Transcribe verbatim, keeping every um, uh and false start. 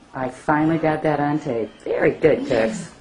I finally got that on tape. Very good, Tux.